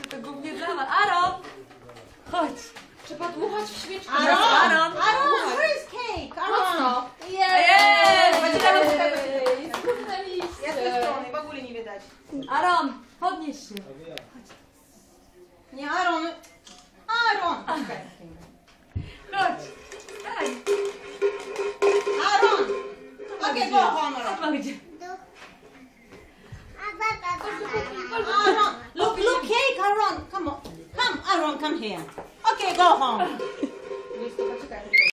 To głównie dla was. Aaron! Chodź. Trzeba dmuchać w świeczkę. Aaron! Where is cake? Mocno. Będzie tam Jej! Spróbnęliście. Ja z tej strony, baguli nie widać. Aaron! Podnieś się. Nie, Aaron. Aaron. Chodź. Daj. Aaron. Okay, go home, Aaron. Mama gdzie? Aaron. Look, cake, Aaron. Come on. Come, Aaron, come here. Okay, go home.